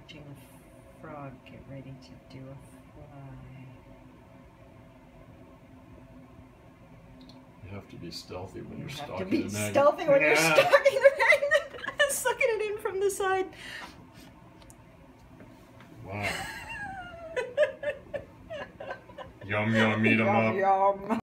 watching a frog get ready to do a fly. You have to be stealthy when you're You have stalking to be the magnet. stealthy when you're stalking the magnet. Sucking it in from the side. Wow. Yum, yum, eat 'em up. Yum, yum.